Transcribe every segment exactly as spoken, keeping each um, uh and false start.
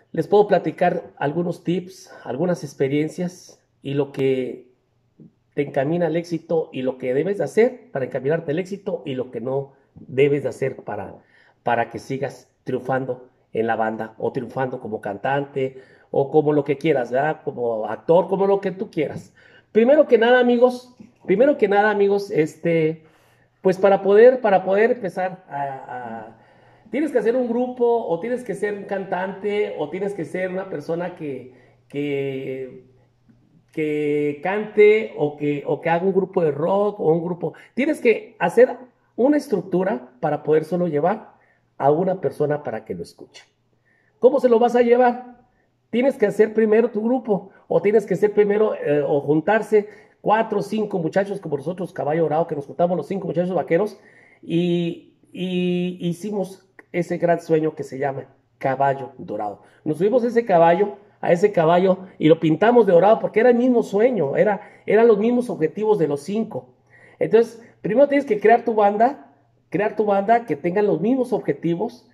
Les puedo platicar algunos tips, algunas experiencias y lo que te encamina al éxito y lo que debes de hacer para encaminarte al éxito y lo que no debes de hacer para, para que sigas triunfando en la banda o triunfando como cantante o como lo que quieras, ¿verdad? Como actor, como lo que tú quieras. Primero que nada, amigos, primero que nada, amigos, este, pues para poder, para poder empezar a, a tienes que hacer un grupo o tienes que ser un cantante o tienes que ser una persona que, que, que cante o que, o que haga un grupo de rock o un grupo. Tienes que hacer una estructura para poder solo llevar a una persona para que lo escuche. ¿Cómo se lo vas a llevar? Tienes que hacer primero tu grupo o tienes que hacer primero eh, o juntarse cuatro o cinco muchachos como nosotros, Caballo Dorado, que nos juntamos los cinco muchachos vaqueros y, y hicimos ese gran sueño que se llama Caballo Dorado. Nos subimos a ese caballo, a ese caballo y lo pintamos de dorado porque era el mismo sueño, era, eran los mismos objetivos de los cinco. Entonces, primero tienes que crear tu banda, crear tu banda que tengan los mismos objetivos,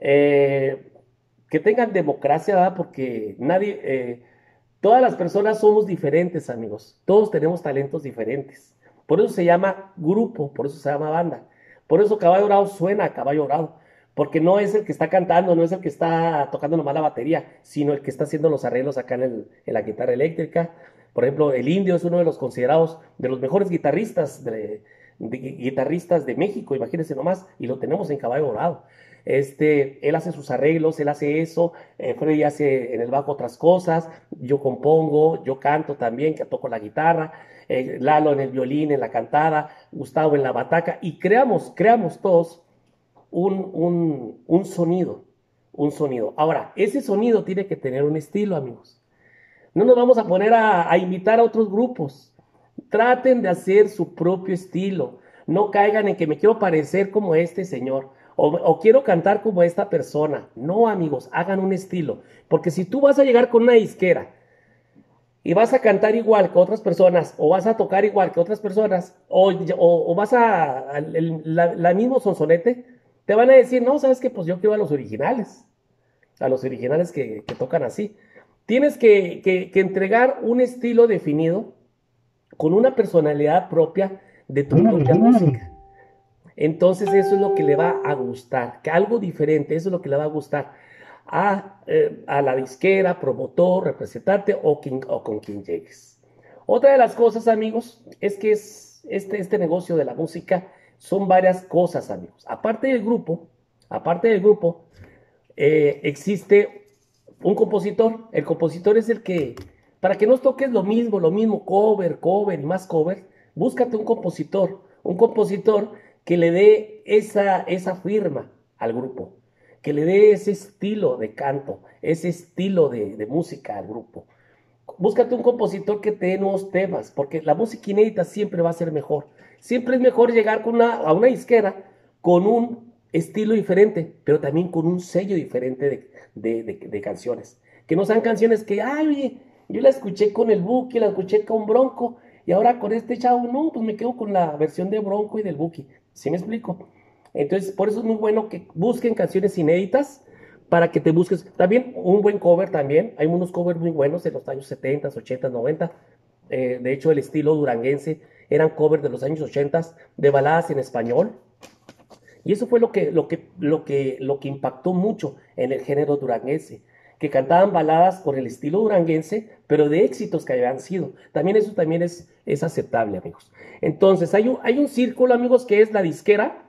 eh, que tengan democracia, ¿verdad? Porque nadie, eh, todas las personas somos diferentes, amigos. Todos tenemos talentos diferentes. Por eso se llama grupo, por eso se llama banda. Por eso Caballo Dorado suena a Caballo Dorado. Porque no es el que está cantando, no es el que está tocando nomás la batería, sino el que está haciendo los arreglos acá en, el, en la guitarra eléctrica. Por ejemplo, el Indio es uno de los considerados de los mejores guitarristas de, de, guitarristas de México, imagínense nomás, y lo tenemos en Caballo Dorado. Este, él hace sus arreglos, él hace eso, eh, Freddy hace en el bajo otras cosas, yo compongo, yo canto también, que toco la guitarra, eh, Lalo en el violín, en la cantada, Gustavo en la bataca, y creamos, creamos todos un, un, un sonido, un sonido. Ahora, ese sonido tiene que tener un estilo, amigos. No nos vamos a poner a, a invitar a otros grupos. Traten de hacer su propio estilo. No caigan en que me quiero parecer como este señor o, o quiero cantar como esta persona. No, amigos, hagan un estilo. Porque si tú vas a llegar con una disquera y vas a cantar igual que otras personas o vas a tocar igual que otras personas o, o, o vas a, a el, la, la mismo sonsonete, te van a decir, no, sabes que pues yo quiero a los originales, a los originales que, que tocan así. Tienes que, que, que entregar un estilo definido con una personalidad propia de tu propia música. Entonces eso es lo que le va a gustar, que algo diferente, eso es lo que le va a gustar a, eh, a la disquera, promotor, representante o, quien, o con quien llegues. Otra de las cosas, amigos, es que es este, este negocio de la música son varias cosas, amigos. Aparte del grupo, aparte del grupo, eh, existe un compositor. El compositor es el que, para que no toques lo mismo, lo mismo, cover, cover y más cover, búscate un compositor, un compositor que le dé esa, esa firma al grupo, que le dé ese estilo de canto, ese estilo de, de música al grupo. Búscate un compositor que te dé nuevos temas, porque la música inédita siempre va a ser mejor. Siempre es mejor llegar con una, a una disquera con un estilo diferente, pero también con un sello diferente de, de, de, de canciones. Que no sean canciones que, ay, oye, yo la escuché con el Buki, la escuché con Bronco, y ahora con este chavo, no, pues me quedo con la versión de Bronco y del Buki. ¿Sí me explico? Entonces, por eso es muy bueno que busquen canciones inéditas para que te busques. También un buen cover también. Hay unos covers muy buenos de los años setenta, ochenta, noventa. Eh, de hecho, el estilo duranguense eran covers de los años ochenta de baladas en español. Y eso fue lo que, lo que, lo que, lo que impactó mucho en el género duranguense, que cantaban baladas con el estilo duranguense, pero de éxitos que habían sido. También eso también es, es aceptable, amigos. Entonces, hay un, hay un círculo, amigos, que es la disquera,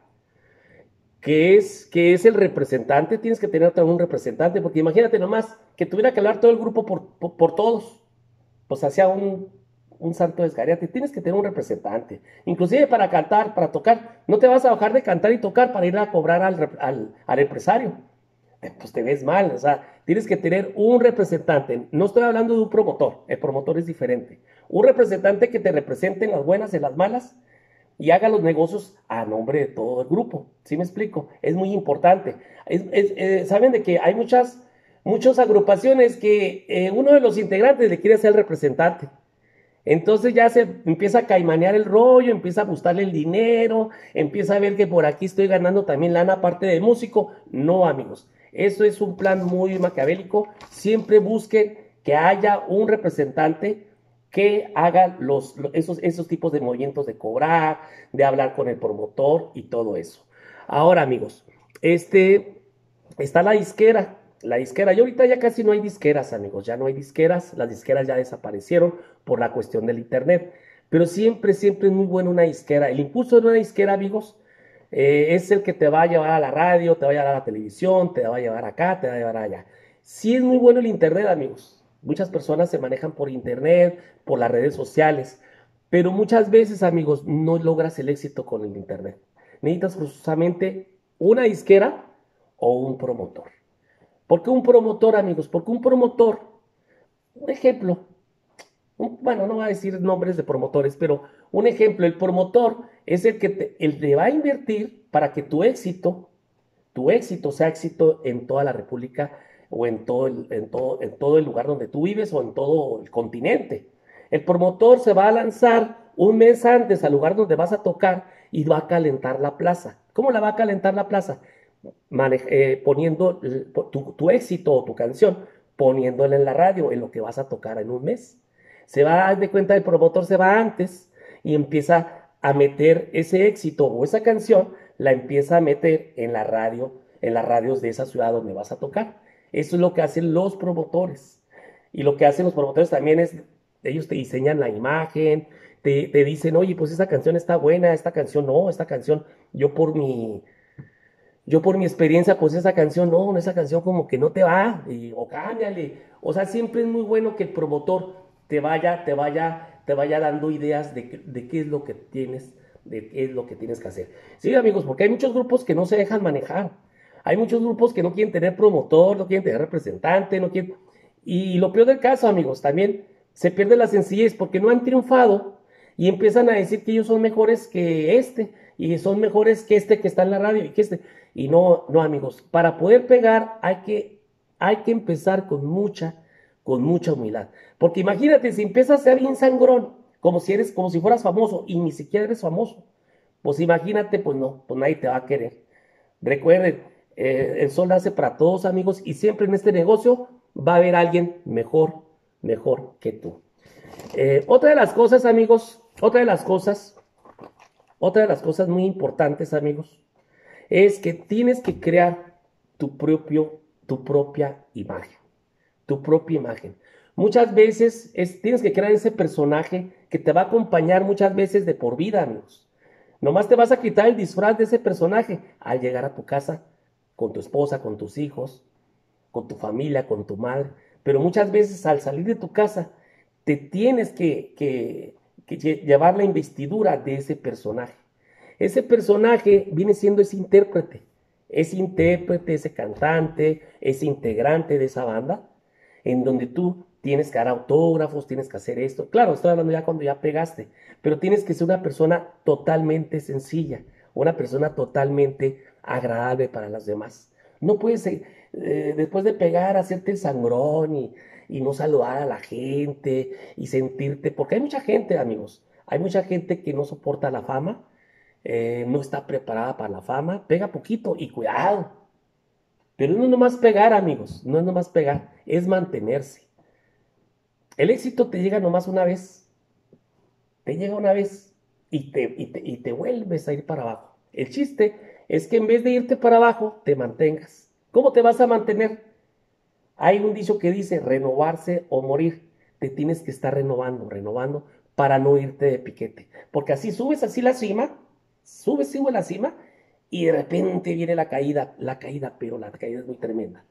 que es, que es el representante. Tienes que tener también un representante, porque imagínate nomás que tuviera que hablar todo el grupo por, por, por todos, pues hacía un, un santo desgarriate. Tienes que tener un representante, inclusive para cantar, para tocar. No te vas a bajar de cantar y tocar para ir a cobrar al, al, al empresario, pues te ves mal. O sea, tienes que tener un representante. No estoy hablando de un promotor, el promotor es diferente. Un representante que te represente en las buenas, en las malas, y haga los negocios a nombre de todo el grupo. ¿Sí me explico? Es muy importante. Es, es, eh, Saben de que hay muchas, muchas agrupaciones que eh, uno de los integrantes le quiere ser el representante. Entonces ya se empieza a caimanear el rollo, empieza a gustarle el dinero, empieza a ver que por aquí estoy ganando también lana aparte de músico. No, amigos. Eso es un plan muy maquiavélico. Siempre busquen que haya un representante que haga los, esos, esos tipos de movimientos de cobrar, de hablar con el promotor y todo eso. Ahora, amigos, este, está la disquera. La disquera, y ahorita ya casi no hay disqueras, amigos, ya no hay disqueras, las disqueras ya desaparecieron por la cuestión del internet, pero siempre, siempre es muy bueno una disquera. El impulso de una disquera, amigos, eh, es el que te va a llevar a la radio, te va a llevar a la televisión, te va a llevar acá, te va a llevar allá. Sí es muy bueno el internet, amigos. Muchas personas se manejan por internet, por las redes sociales, pero muchas veces, amigos, no logras el éxito con el internet. Necesitas justamente una disquera o un promotor. ¿Por qué un promotor, amigos? Porque un promotor, un ejemplo, un, bueno, no voy a decir nombres de promotores, pero un ejemplo, el promotor es el que te, el te va a invertir para que tu éxito, tu éxito sea éxito en toda la República o en todo el, en todo, en todo el lugar donde tú vives o en todo el continente. El promotor se va a lanzar un mes antes al lugar donde vas a tocar y va a calentar la plaza. ¿Cómo la va a calentar la plaza? Maneja, eh, poniendo tu, tu éxito o tu canción, poniéndola en la radio, en lo que vas a tocar en un mes. Se va a dar de cuenta, el promotor se va antes y empieza a meter ese éxito o esa canción, la empieza a meter en la radio, en las radios de esa ciudad donde vas a tocar. Eso es lo que hacen los promotores. Y lo que hacen los promotores también es, ellos te diseñan la imagen, te, te dicen, oye, pues esa canción está buena, esta canción no, esta canción, yo por mi, yo por mi experiencia, pues esa canción no, esa canción como que no te va, y, o cámbiale. O sea, siempre es muy bueno que el promotor te vaya, te vaya, te vaya dando ideas de, de qué es lo que tienes, de qué es lo que tienes que hacer. Sí, amigos, porque hay muchos grupos que no se dejan manejar. Hay muchos grupos que no quieren tener promotor, no quieren tener representante, no quieren. Y lo peor del caso, amigos, también se pierde la sencillez porque no han triunfado y empiezan a decir que ellos son mejores que este y son mejores que este que está en la radio y que este. Y no, no, amigos, para poder pegar hay que, hay que empezar con mucha, con mucha humildad. Porque imagínate, si empiezas a ser bien sangrón, como si eres, como si fueras famoso y ni siquiera eres famoso, pues imagínate, pues no, pues nadie te va a querer. Recuerden, eh, el sol nace para todos, amigos, y siempre en este negocio va a haber alguien mejor, mejor que tú. Eh, otra de las cosas, amigos, otra de las cosas, otra de las cosas muy importantes, amigos, es que tienes que crear tu propio, tu propia imagen, tu propia imagen. Muchas veces es, tienes que crear ese personaje que te va a acompañar muchas veces de por vida, amigos. Nomás te vas a quitar el disfraz de ese personaje al llegar a tu casa con tu esposa, con tus hijos, con tu familia, con tu madre. Pero muchas veces al salir de tu casa te tienes que, que, que llevar la investidura de ese personaje. Ese personaje viene siendo ese intérprete, ese intérprete, ese cantante, ese integrante de esa banda, en donde tú tienes que dar autógrafos, tienes que hacer esto. Claro, estoy hablando ya cuando ya pegaste, pero tienes que ser una persona totalmente sencilla, una persona totalmente agradable para los demás. No puedes, eh, después de pegar, hacerte el sangrón y, y no saludar a la gente y sentirte, porque hay mucha gente, amigos, hay mucha gente que no soporta la fama, eh, no está preparada para la fama, pega poquito y cuidado. Pero no es nomás pegar, amigos, no es nomás pegar, es mantenerse. El éxito te llega nomás una vez, te llega una vez y te, y te, y te vuelves a ir para abajo. El chiste es que en vez de irte para abajo, te mantengas. ¿Cómo te vas a mantener? Hay un dicho que dice renovarse o morir. Te tienes que estar renovando, renovando para no irte de piquete. Porque así subes así la cima, subes, subes la cima y de repente viene la caída, la caída, pero la caída es muy tremenda.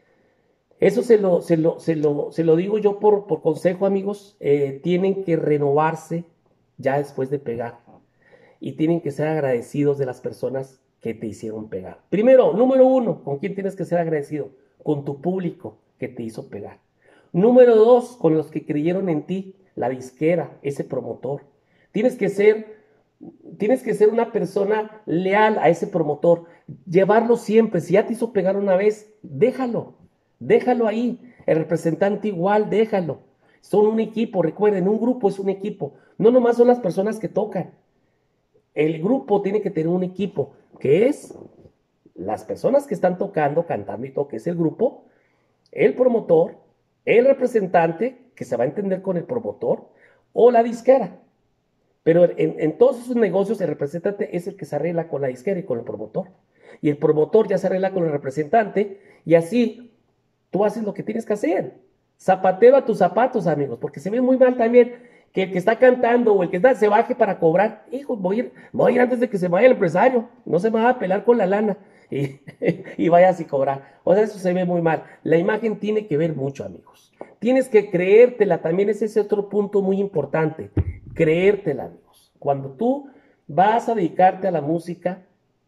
Eso se lo, se lo, se lo, se lo digo yo por, por consejo, amigos. Eh, tienen que renovarse ya después de pegar y tienen que ser agradecidos de las personas que te hicieron pegar. Primero, número uno, ¿con quién tienes que ser agradecido? Con tu público que te hizo pegar. Número dos, con los que creyeron en ti, la disquera, ese promotor. Tienes que ser, tienes que ser una persona leal a ese promotor, llevarlo siempre. Si ya te hizo pegar una vez, déjalo, déjalo ahí. El representante igual, déjalo. Son un equipo, recuerden, un grupo es un equipo. No nomás son las personas que tocan. El grupo tiene que tener un equipo, que es las personas que están tocando, cantando y todo, que es el grupo, el promotor, el representante, que se va a entender con el promotor, o la disquera. Pero en, en todos esos negocios el representante es el que se arregla con la disquera y con el promotor. Y el promotor ya se arregla con el representante y así tú haces lo que tienes que hacer. Zapatero a tus zapatos, amigos, porque se ve muy mal también que el que está cantando o el que está se baje para cobrar. Hijo, voy a ir, voy a ir antes de que se vaya el empresario. No se me va a pelar con la lana y, y vaya así cobrar. O sea, eso se ve muy mal. La imagen tiene que ver mucho, amigos. Tienes que creértela. También es ese otro punto muy importante. Creértela, amigos. Cuando tú vas a dedicarte a la música,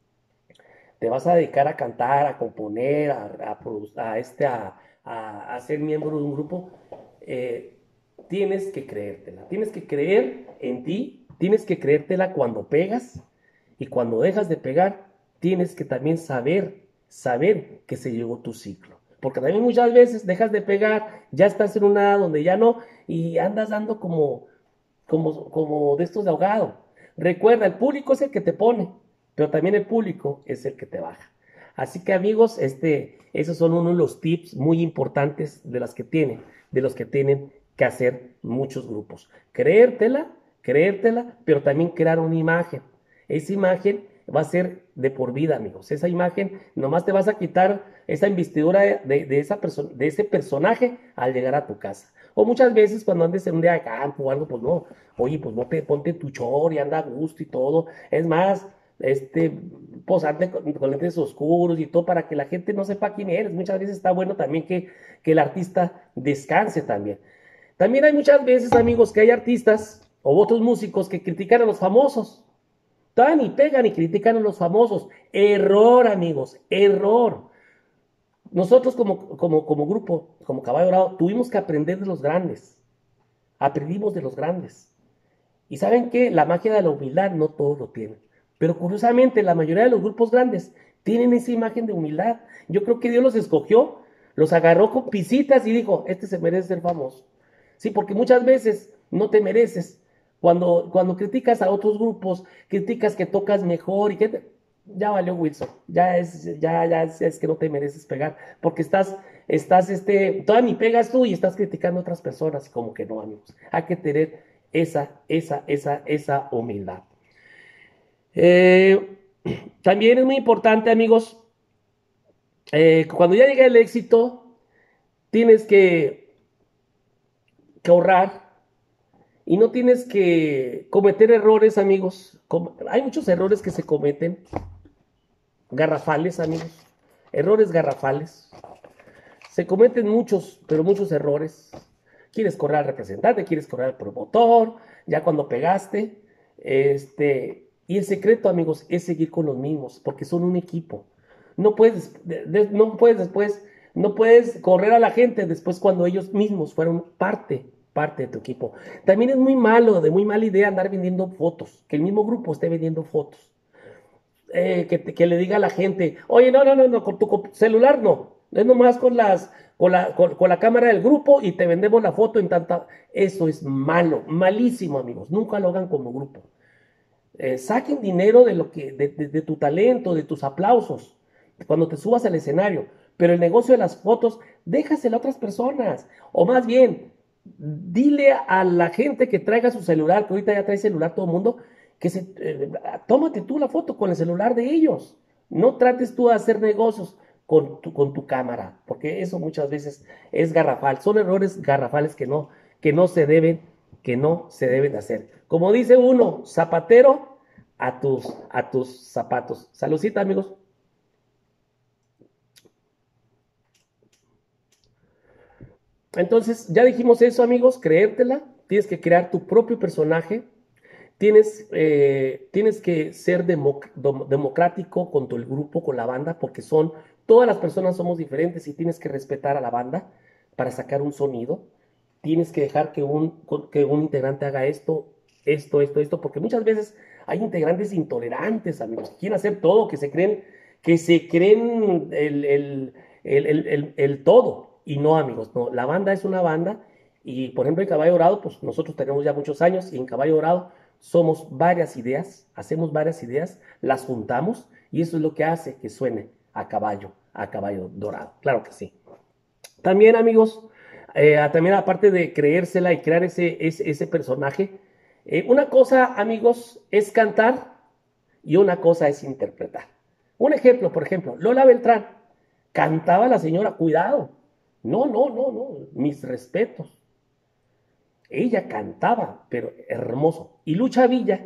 te vas a dedicar a cantar, a componer, a, a, a, este, a, a, a, ser miembro de un grupo, eh, tienes que creértela. Tienes que creer en ti, tienes que creértela cuando pegas y cuando dejas de pegar, tienes que también saber, saber que se llegó tu ciclo. Porque también muchas veces dejas de pegar, ya estás en una edad donde ya no, y andas dando como, como, como de estos de ahogado. Recuerda, el público es el que te pone, pero también el público es el que te baja. Así que amigos, este, esos son uno de los tips muy importantes de las que tienen, de los que tienen que hacer muchos grupos. Creértela, creértela, pero también crear una imagen. Esa imagen va a ser de por vida, amigos. Esa imagen, nomás te vas a quitar esa investidura de, de, de, esa de ese personaje al llegar a tu casa. O muchas veces cuando andes en un día de campo o algo, pues no, oye, pues no te ponte tu chor y anda a gusto y todo. Es más, este, posarte con, con lentes oscuros y todo para que la gente no sepa quién eres. Muchas veces está bueno también que, que el artista descanse también. También hay muchas veces, amigos, que hay artistas o otros músicos que critican a los famosos. Tan y pegan y critican a los famosos. Error, amigos, error. Nosotros como, como, como grupo, como Caballo Dorado, tuvimos que aprender de los grandes. Aprendimos de los grandes. Y ¿saben qué? La magia de la humildad no todos lo tienen. Pero curiosamente, la mayoría de los grupos grandes tienen esa imagen de humildad. Yo creo que Dios los escogió, los agarró con pisitas y dijo, este se merece ser famoso. Sí, porque muchas veces no te mereces. Cuando, cuando criticas a otros grupos, criticas que tocas mejor y que te... ya valió Wilson, ya es, ya, ya es, es que no te mereces pegar, porque estás, estás, este, toda ni pegas tú y estás criticando a otras personas, como que no, amigos. Hay que tener esa, esa, esa, esa humildad. Eh, también es muy importante, amigos, eh, cuando ya llega el éxito, tienes que, que ahorrar y no tienes que cometer errores, amigos. Com hay muchos errores que se cometen, garrafales, amigos, errores garrafales. Se cometen muchos, pero muchos errores. Quieres correr al representante, quieres correr al promotor, ya cuando pegaste, este, y el secreto, amigos, es seguir con los mismos, porque son un equipo. No puedes, de, de, no puedes después, no puedes correr a la gente después cuando ellos mismos fueron parte, parte de tu equipo. También es muy malo, de muy mala idea andar vendiendo fotos, que el mismo grupo esté vendiendo fotos. Eh, que, que, le diga a la gente, oye, no, no, no, no, con tu celular no, es nomás con, las, con, la, con, con la cámara del grupo y te vendemos la foto en tanta... Eso es malo, malísimo, amigos, nunca lo hagan como grupo. Eh, saquen dinero de, lo que, de, de, de tu talento, de tus aplausos, cuando te subas al escenario, pero el negocio de las fotos, déjaselo a otras personas, o más bien, dile a la gente que traiga su celular, que ahorita ya trae celular todo el mundo, que se, eh, tómate tú la foto con el celular de ellos. No trates tú de hacer negocios con tu, con tu cámara, porque eso muchas veces es garrafal. Son errores garrafales que no, que no se deben, que no se deben hacer. Como dice uno, zapatero a tus, a tus zapatos. Saludcita, amigos. Entonces, ya dijimos eso, amigos, creértela. Tienes que crear tu propio personaje. Tienes, eh, tienes que ser democ democrático con tu el grupo, con la banda, porque son, todas las personas somos diferentes y tienes que respetar a la banda para sacar un sonido. Tienes que dejar que un, que un integrante haga esto, esto, esto, esto, porque muchas veces hay integrantes intolerantes, amigos, que quieren hacer todo, que se creen, que se creen el, el, el, el, el, el todo. Y no, amigos, no, la banda es una banda. Y por ejemplo en Caballo Dorado, pues nosotros tenemos ya muchos años y en Caballo Dorado somos varias ideas, hacemos varias ideas, las juntamos y eso es lo que hace que suene a caballo, a caballo dorado. Claro que sí. También, amigos, eh, también aparte de creérsela y crear ese, ese, ese personaje, eh, una cosa, amigos, es cantar y una cosa es interpretar. Un ejemplo, por ejemplo, Lola Beltrán, cantaba la señora, cuidado, no, no, no, no, mis respetos. Ella cantaba, pero hermoso. Y Lucha Villa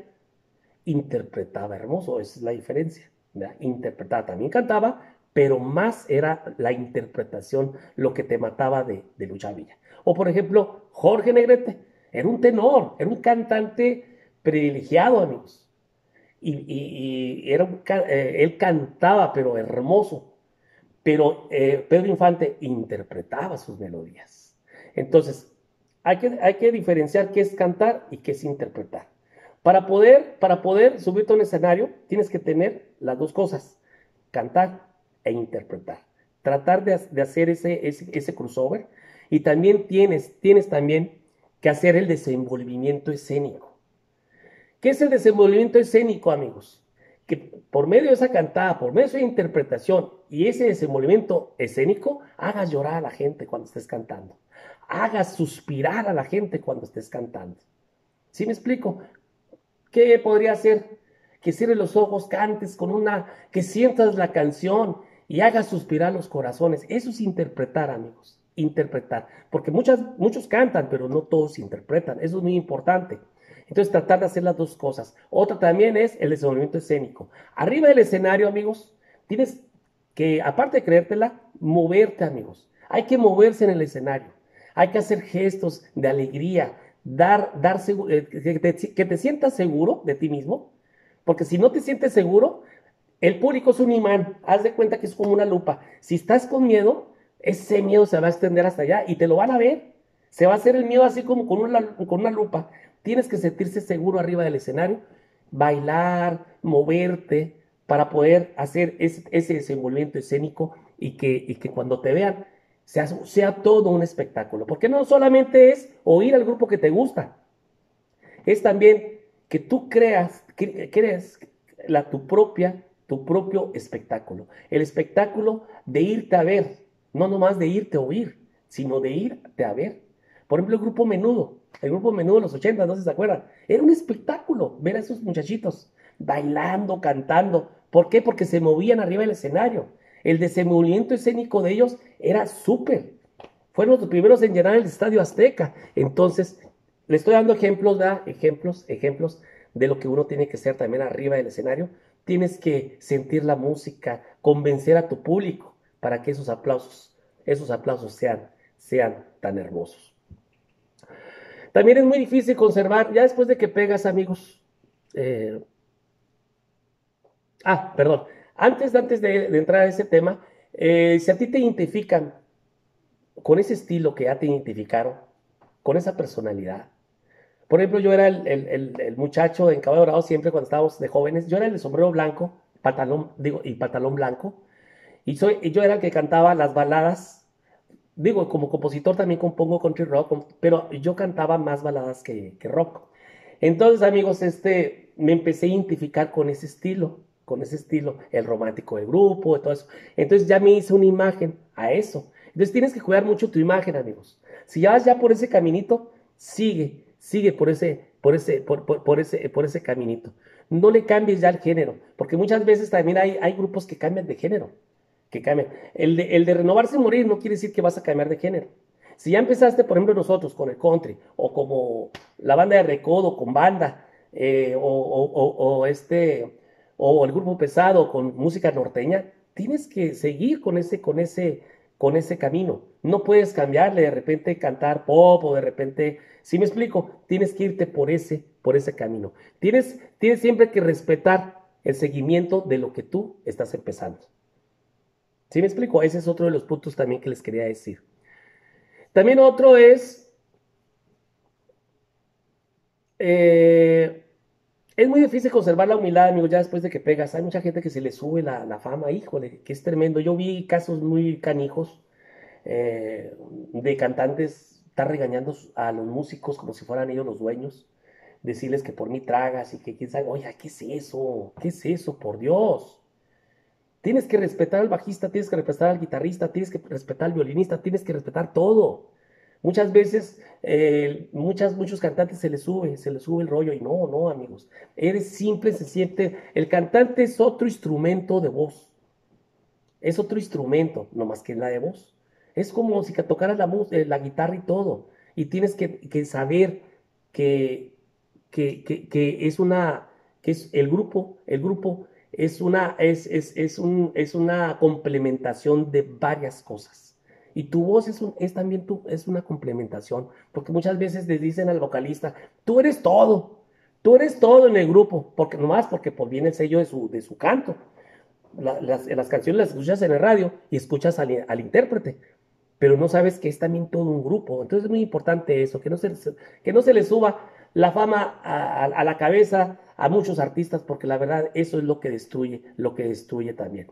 interpretaba hermoso, esa es la diferencia. ¿Verdad? Interpretaba, también cantaba, pero más era la interpretación lo que te mataba de, de Lucha Villa. O por ejemplo, Jorge Negrete, era un tenor, era un cantante privilegiado, amigos. Y, y, y era un, eh, él cantaba, pero hermoso. Pero eh, Pedro Infante interpretaba sus melodías. Entonces, hay que, hay que diferenciar qué es cantar y qué es interpretar. Para poder, para poder subirte a un escenario, tienes que tener las dos cosas, cantar e interpretar. Tratar de, de hacer ese, ese, ese crossover. Y también tienes, tienes también que hacer el desenvolvimiento escénico. ¿Qué es el desenvolvimiento escénico, amigos? Que por medio de esa cantada, por medio de esa interpretación y ese desenvolvimiento escénico, hagas llorar a la gente cuando estés cantando. Hagas suspirar a la gente cuando estés cantando. ¿Sí me explico? ¿Qué podría ser? Que cierres los ojos, cantes con una, que sientas la canción y hagas suspirar los corazones. Eso es interpretar, amigos. Interpretar. Porque muchas, muchos cantan, pero no todos interpretan. Eso es muy importante. Entonces, tratar de hacer las dos cosas. Otra también es el desenvolvimiento escénico. Arriba del escenario, amigos, tienes que, aparte de creértela, moverte, amigos. Hay que moverse en el escenario. Hay que hacer gestos de alegría, dar, dar eh, que, te, que te sientas seguro de ti mismo, porque si no te sientes seguro, el público es un imán. Haz de cuenta que es como una lupa. Si estás con miedo, ese miedo se va a extender hasta allá y te lo van a ver. Se va a hacer el miedo así como con una, con una lupa. Tienes que sentirse seguro arriba del escenario, bailar, moverte, para poder hacer ese, ese desenvolvimiento escénico y que, y que cuando te vean sea, sea todo un espectáculo. Porque no solamente es oír al grupo que te gusta, es también que tú creas, que, creas la, tu, propia, tu propio espectáculo. El espectáculo de irte a ver, no nomás de irte a oír, sino de irte a ver. Por ejemplo, el grupo Menudo, el grupo Menudo de los ochenta, no sé si se acuerdan, era un espectáculo ver a esos muchachitos bailando, cantando. ¿Por qué? Porque se movían arriba del escenario. El desenvolvimiento escénico de ellos era súper. Fueron los primeros en llenar el Estadio Azteca. Entonces, le estoy dando ejemplos, ¿verdad? Ejemplos, ejemplos de lo que uno tiene que hacer también arriba del escenario. Tienes que sentir la música, convencer a tu público para que esos aplausos, esos aplausos sean, sean tan hermosos. También es muy difícil conservar, ya después de que pegas, amigos. Eh, ah, perdón. Antes, antes de, de entrar a ese tema, eh, si a ti te identifican con ese estilo que ya te identificaron, con esa personalidad. Por ejemplo, yo era el, el, el, el muchacho en Caballo Dorado siempre cuando estábamos de jóvenes. Yo era el de sombrero blanco, pantalón, digo, y pantalón blanco. Y, soy, y yo era el que cantaba las baladas. Digo, como compositor también compongo country rock, pero yo cantaba más baladas que, que rock. Entonces, amigos, este, me empecé a identificar con ese estilo, con ese estilo, el romántico del grupo, y todo eso. Entonces ya me hice una imagen a eso. Entonces tienes que cuidar mucho tu imagen, amigos. Si ya vas ya por ese caminito, sigue, sigue por ese, por ese, por, por, por ese, por ese caminito. No le cambies ya el género, porque muchas veces también hay, hay grupos que cambian de género, que cambian. El de, el de renovarse y morir no quiere decir que vas a cambiar de género. Si ya empezaste, por ejemplo, nosotros con el country, o como la banda de recodo con banda, eh, o, o, o, o, este, o el grupo pesado con música norteña, tienes que seguir con ese, con ese, con ese camino. No puedes cambiarle, de repente cantar pop, o de repente, si me explico, tienes que irte por ese, por ese camino. Tienes, tienes siempre que respetar el seguimiento de lo que tú estás empezando. ¿Sí me explico? Ese es otro de los puntos también que les quería decir. También otro es, eh, es muy difícil conservar la humildad, amigos, ya después de que pegas. Hay mucha gente que se le sube la, la fama, híjole, que es tremendo. Yo vi casos muy canijos eh, de cantantes estar regañando a los músicos como si fueran ellos los dueños, decirles que por mí tragas y que quién sabe, oye, ¿qué es eso? ¿Qué es eso? Por Dios. Tienes que respetar al bajista, tienes que respetar al guitarrista, tienes que respetar al violinista, tienes que respetar todo. Muchas veces, eh, muchas, muchos cantantes se les sube, se les sube el rollo y no, no, amigos. Eres simple, se siente. El cantante es otro instrumento de voz. Es otro instrumento, no más que la de voz. Es como si tocaras la, eh, la guitarra y todo. Y tienes que, que saber que, que, que, que, es una, que es el grupo, el grupo es una, es, es, es, un, es una complementación de varias cosas. Y tu voz es, un, es también tu, es una complementación, porque muchas veces le dicen al vocalista, tú eres todo, tú eres todo en el grupo, porque nomás porque pues, viene el sello de su, de su canto. La, las, las canciones las escuchas en el radio y escuchas al, al intérprete, pero no sabes que es también todo un grupo. Entonces es muy importante eso, que no se, que no se le suba la fama a, a, a la cabeza a muchos artistas, porque la verdad eso es lo que destruye, lo que destruye también.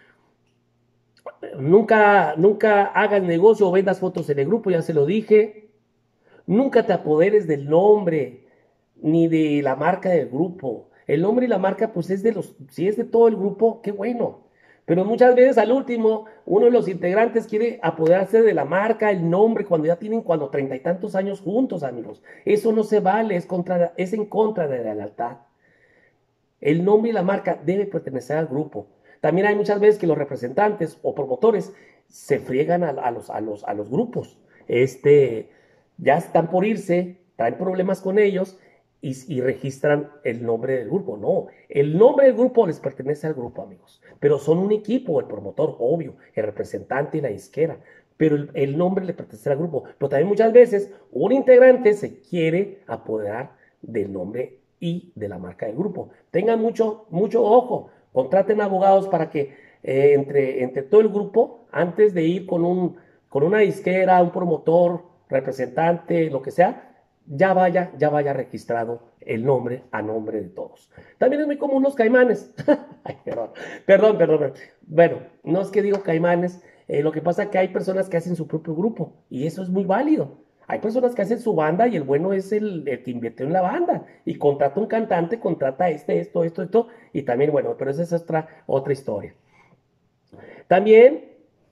Nunca, nunca hagas negocio o vendas fotos en el grupo, ya se lo dije. Nunca te apoderes del nombre ni de la marca del grupo. El nombre y la marca, pues es de los, si es de todo el grupo, qué bueno. Pero muchas veces al último, uno de los integrantes quiere apoderarse de la marca, el nombre, cuando ya tienen cuando treinta y tantos años juntos, amigos. Eso no se vale, es, contra, es en contra de la lealtad. El nombre y la marca debe pertenecer al grupo. También hay muchas veces que los representantes o promotores se friegan a, a, los, a, los, a los grupos. Este, ya están por irse, traen problemas con ellos y, y registran el nombre del grupo. No, el nombre del grupo les pertenece al grupo, amigos. Pero son un equipo, el promotor, obvio, el representante y la disquera. Pero el, el nombre le pertenece al grupo. Pero también muchas veces un integrante se quiere apoderar del nombre y de la marca del grupo. Tengan mucho, mucho ojo, contraten abogados para que eh, entre, entre todo el grupo, antes de ir con, un, con una disquera, un promotor, representante, lo que sea, ya vaya, ya vaya registrado el nombre a nombre de todos. También es muy común los caimanes. Ay, perdón, perdón, perdón, perdón. Bueno, no es que digo caimanes, eh, lo que pasa es que hay personas que hacen su propio grupo y eso es muy válido. Hay personas que hacen su banda y el bueno es el, el que invirtió en la banda y contrata un cantante, contrata este, esto, esto, esto y también, bueno, pero esa es otra, otra historia. También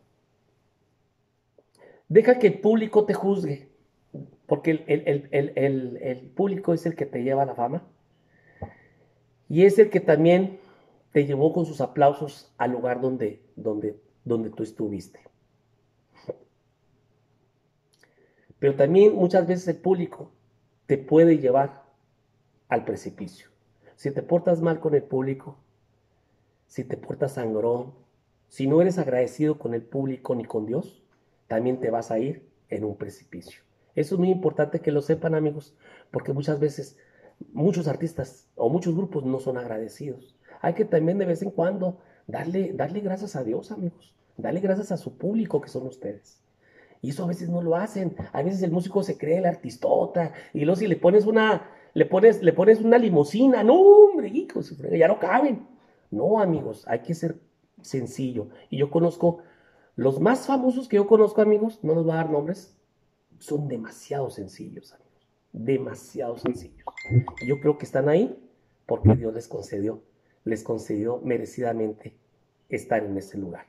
deja que el público te juzgue, porque el, el, el, el, el público es el que te lleva a la fama y es el que también te llevó con sus aplausos al lugar donde, donde, donde tú estuviste. Pero también muchas veces el público te puede llevar al precipicio. Si te portas mal con el público, si te portas sangrón, si no eres agradecido con el público ni con Dios, también te vas a ir en un precipicio. Eso es muy importante que lo sepan, amigos, porque muchas veces muchos artistas o muchos grupos no son agradecidos. Hay que también de vez en cuando darle, darle gracias a Dios, amigos. Darle gracias a su público que son ustedes. Y eso a veces no lo hacen. A veces el músico se cree el artistota. Y luego si le pones una, le pones, le pones una limusina, no, hombre, hijos, ya no caben. No, amigos, hay que ser sencillo. Y yo conozco, los más famosos que yo conozco, amigos, no les voy a dar nombres, son demasiado sencillos, amigos. Demasiado sencillos. Y yo creo que están ahí porque Dios les concedió, les concedió merecidamente estar en ese lugar.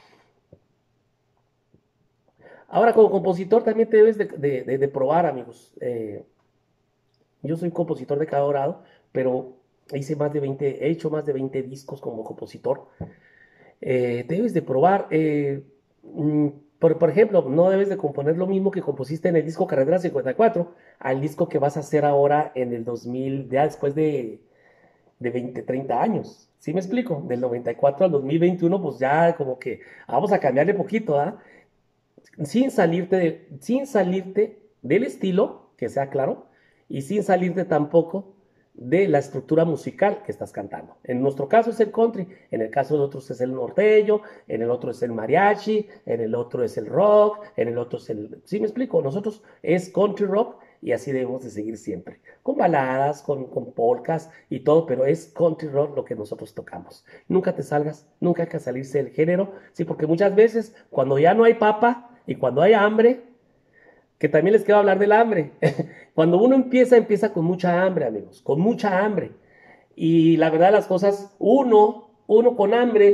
Ahora, como compositor también te debes de, de, de, de probar, amigos. Eh, yo soy compositor de cada grado, pero hice más de veinte, he hecho más de veinte discos como compositor. Eh, debes de probar, eh, por, por, ejemplo, no debes de componer lo mismo que compusiste en el disco Carretera cincuenta y cuatro al disco que vas a hacer ahora en el dos mil, ya después de, de veinte, treinta años. ¿Sí me explico? Del noventa y cuatro al dos mil veintiuno, pues ya como que vamos a cambiarle poquito, ¿ah? Sin salirte, de, sin salirte del estilo, que sea claro, y sin salirte tampoco de la estructura musical que estás cantando. En nuestro caso es el country, en el caso de otros es el norteño, en el otro es el mariachi, en el otro es el rock, en el otro es el... ¿Sí me explico? Nosotros es country rock y así debemos de seguir siempre. Con baladas, con, con polcas y todo, pero es country rock lo que nosotros tocamos. Nunca te salgas, nunca hay que salirse del género, sí, porque muchas veces cuando ya no hay papa y cuando hay hambre, que también les quiero hablar del hambre. Cuando uno empieza, empieza con mucha hambre, amigos, con mucha hambre. Y la verdad las cosas, uno, uno con hambre,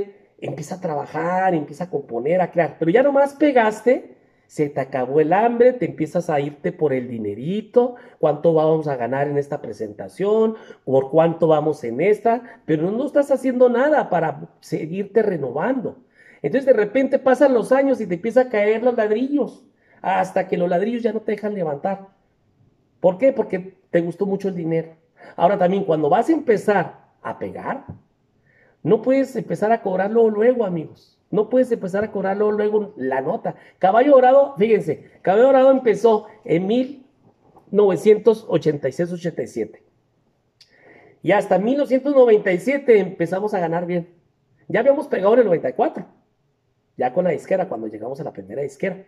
empieza a trabajar, empieza a componer, a crear, pero ya nomás pegaste, se te acabó el hambre, te empiezas a irte por el dinerito, cuánto vamos a ganar en esta presentación, por cuánto vamos en esta, pero no estás haciendo nada para seguirte renovando. Entonces de repente pasan los años y te empieza a caer los ladrillos, hasta que los ladrillos ya no te dejan levantar. ¿Por qué? Porque te gustó mucho el dinero. Ahora también cuando vas a empezar a pegar, no puedes empezar a cobrarlo luego, amigos. No puedes empezar a cobrarlo luego la nota. Caballo Dorado, fíjense, Caballo Dorado empezó en mil novecientos ochenta y seis ochenta y siete. Y hasta mil novecientos noventa y siete empezamos a ganar bien. Ya habíamos pegado en el noventa y cuatro. Ya con la disquera, cuando llegamos a la primera disquera.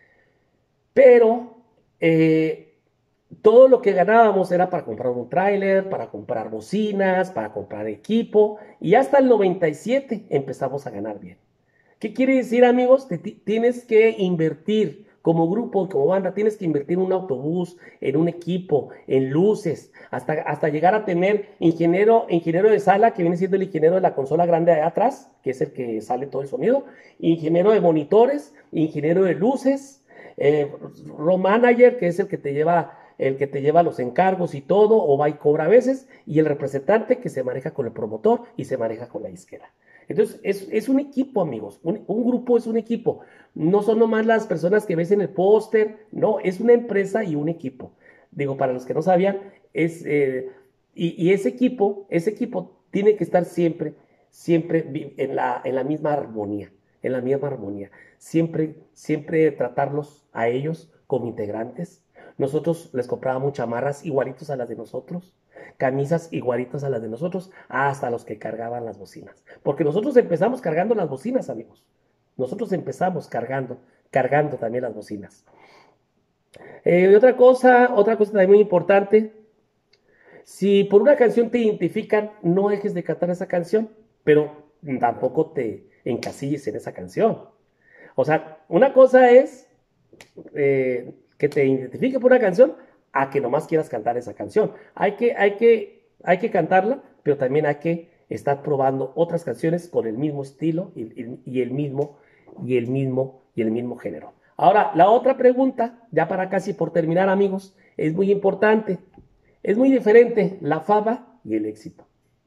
Pero eh, todo lo que ganábamos era para comprar un tráiler, para comprar bocinas, para comprar equipo. Y hasta el noventa y siete empezamos a ganar bien. ¿Qué quiere decir, amigos? Te tienes que invertir como grupo, como banda, tienes que invertir en un autobús, en un equipo, en luces, hasta, hasta llegar a tener ingeniero, ingeniero de sala, que viene siendo el ingeniero de la consola grande de atrás, que es el que sale todo el sonido, ingeniero de monitores, ingeniero de luces, eh, road manager, que es el que te lleva el que te lleva los encargos y todo, o va y cobra a veces, y el representante que se maneja con el promotor y se maneja con la disquera. Entonces, es, es un equipo, amigos, un, un grupo es un equipo, no son nomás las personas que ves en el póster, no, es una empresa y un equipo. Digo, para los que no sabían, es, eh, y, y ese equipo, ese equipo tiene que estar siempre, siempre en la, en la misma armonía, en la misma armonía, siempre, siempre tratarlos a ellos como integrantes. Nosotros les comprábamos chamarras igualitos a las de nosotros, camisas igualitas a las de nosotros, hasta los que cargaban las bocinas. Porque nosotros empezamos cargando las bocinas, amigos. Nosotros empezamos cargando, cargando también las bocinas. Eh, otra cosa, otra cosa también muy importante. Si por una canción te identifican, no dejes de cantar esa canción, pero tampoco te encasilles en esa canción. O sea, una cosa es eh, que te identifique por una canción a que nomás quieras cantar esa canción. Hay que, hay que, hay que cantarla, pero también hay que estar probando otras canciones con el mismo estilo y, y, y el mismo y el mismo y el mismo género. Ahora, la otra pregunta, ya para casi por terminar, amigos, es muy importante. Es muy diferente la fama y el éxito.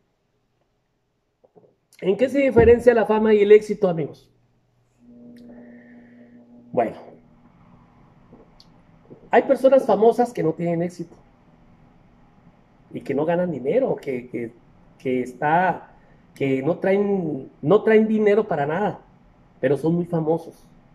¿En qué se diferencia la fama y el éxito, amigos? Bueno, hay personas famosas que no tienen éxito y que no ganan dinero, que, que, que, está, que no, traen, no traen dinero para nada, pero son muy famosos.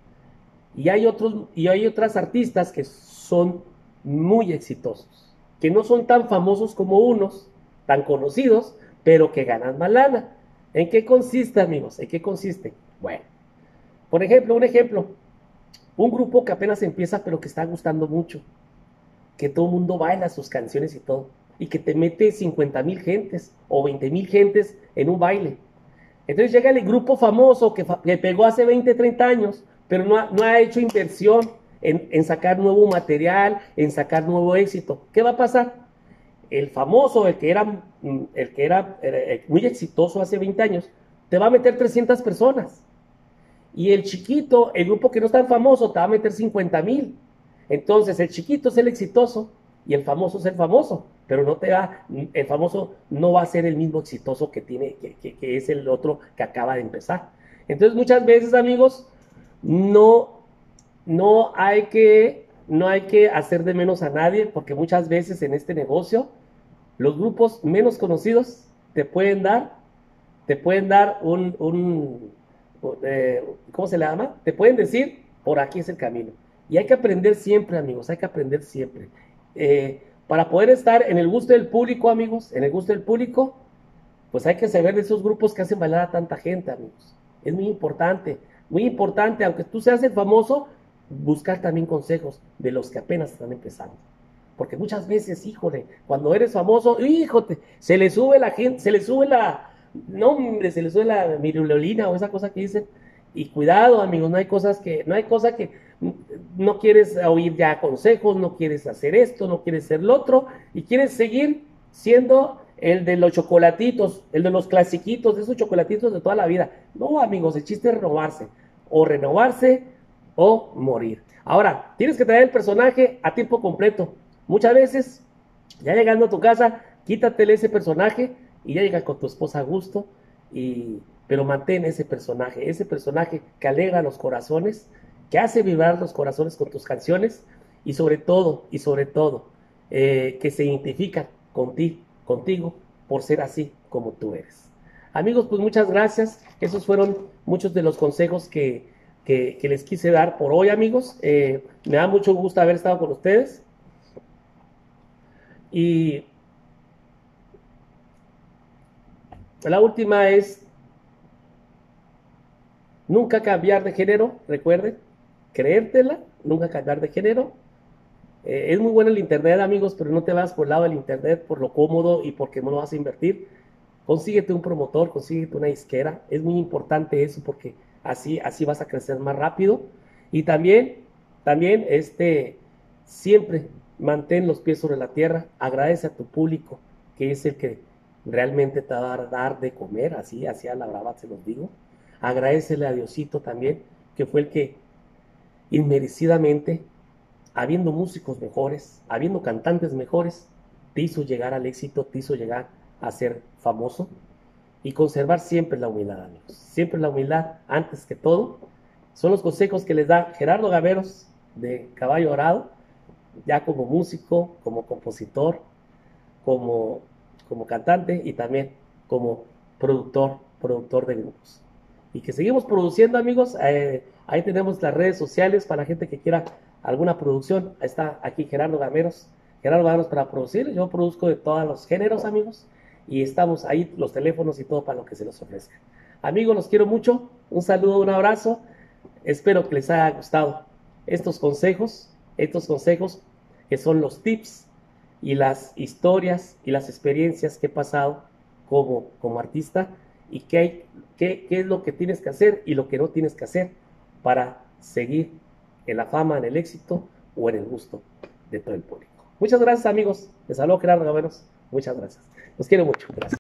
Y hay, otros, y hay otras artistas que son muy exitosos, que no son tan famosos como unos, tan conocidos, pero que ganan más lana. ¿En qué consiste, amigos? ¿En qué consiste? Bueno, por ejemplo, un ejemplo, un grupo que apenas empieza, pero que está gustando mucho, que todo el mundo baila sus canciones y todo, y que te mete cincuenta mil gentes o veinte mil gentes en un baile. Entonces llega el grupo famoso que, fa que pegó hace veinte, treinta años, pero no ha, no ha hecho inversión en, en sacar nuevo material, en sacar nuevo éxito. ¿Qué va a pasar? El famoso, el que era, el que era eh, muy exitoso hace veinte años, te va a meter trescientas personas. Y el chiquito, el grupo que no es tan famoso, te va a meter cincuenta mil. Entonces el chiquito es el exitoso y el famoso es el famoso, pero no te va, el famoso no va a ser el mismo exitoso que tiene, que, que, que es el otro que acaba de empezar. Entonces muchas veces, amigos, no, no hay que, no hay que hacer de menos a nadie, porque muchas veces en este negocio los grupos menos conocidos te pueden dar, te pueden dar un, un eh, ¿cómo se le llama? Te pueden decir, por aquí es el camino. Y hay que aprender siempre, amigos, hay que aprender siempre. Eh, para poder estar en el gusto del público, amigos, en el gusto del público, pues hay que saber de esos grupos que hacen bailar a tanta gente, amigos. Es muy importante, muy importante, aunque tú seas el famoso, buscar también consejos de los que apenas están empezando. Porque muchas veces, híjole, cuando eres famoso, híjole, se le sube la gente, se le sube la, no, hombre, se le sube la mirulolina o esa cosa que dicen. Y cuidado, amigos, no hay cosas que, no hay cosas que, no quieres oír ya consejos, no quieres hacer esto, no quieres hacer lo otro, y quieres seguir siendo el de los chocolatitos, el de los clasiquitos, de esos chocolatitos de toda la vida. No, amigos, el chiste es renovarse, o renovarse o morir. Ahora, tienes que traer el personaje a tiempo completo. Muchas veces, ya llegando a tu casa, quítatele ese personaje y ya llegas con tu esposa a gusto, y, pero mantén ese personaje, ese personaje que alegra los corazones, que hace vibrar los corazones con tus canciones, y sobre todo, y sobre todo, eh, que se identifican contigo, contigo por ser así como tú eres. Amigos, pues muchas gracias. Esos fueron muchos de los consejos que, que, que les quise dar por hoy, amigos. Eh, me da mucho gusto haber estado con ustedes. Y la última es nunca cambiar de género, recuerden, creértela, nunca cambiar de género. Eh, es muy bueno el internet, amigos, pero no te vas por el lado del internet por lo cómodo y porque no lo vas a invertir. Consíguete un promotor, consíguete una disquera. Es muy importante eso porque así, así vas a crecer más rápido. Y también, también, este, siempre mantén los pies sobre la tierra. Agradece a tu público, que es el que realmente te va a dar de comer, así, así a la brava se los digo. Agradecele a Diosito también, que fue el que inmerecidamente, habiendo músicos mejores, habiendo cantantes mejores, te hizo llegar al éxito, te hizo llegar a ser famoso, y conservar siempre la humildad, amigos. Siempre la humildad antes que todo. Son los consejos que les da Gerardo Gaveros de Caballo Dorado, ya como músico, como compositor, como, como cantante y también como productor, productor de grupos. Y que seguimos produciendo, amigos. Eh, ahí tenemos las redes sociales para la gente que quiera alguna producción. Ahí está aquí Gerardo Gameros. Gerardo Gameros para producir. Yo produzco de todos los géneros, amigos. Y estamos ahí, los teléfonos y todo para lo que se los ofrezca. Amigos, los quiero mucho. Un saludo, un abrazo. Espero que les haya gustado estos consejos, estos consejos que son los tips y las historias y las experiencias que he pasado como, como artista, y qué, hay, qué, qué es lo que tienes que hacer y lo que no tienes que hacer para seguir en la fama, en el éxito o en el gusto de todo el público. Muchas gracias, amigos. Les saludo Gerardo Gaveros. Muchas gracias. Los quiero mucho. Gracias.